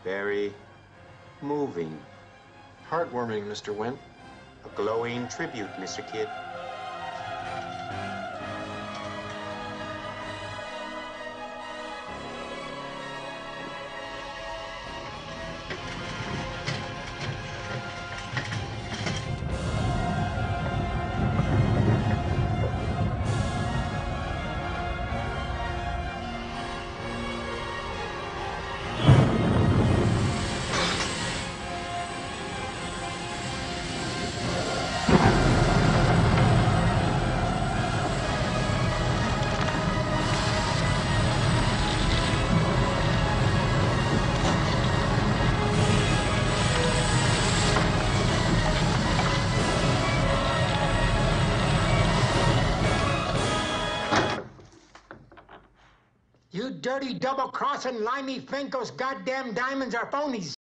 Very moving. Heartwarming, Mr. Wynn. A glowing tribute, Mr. Kidd. You dirty double-crossing limey think those goddamn diamonds are phonies.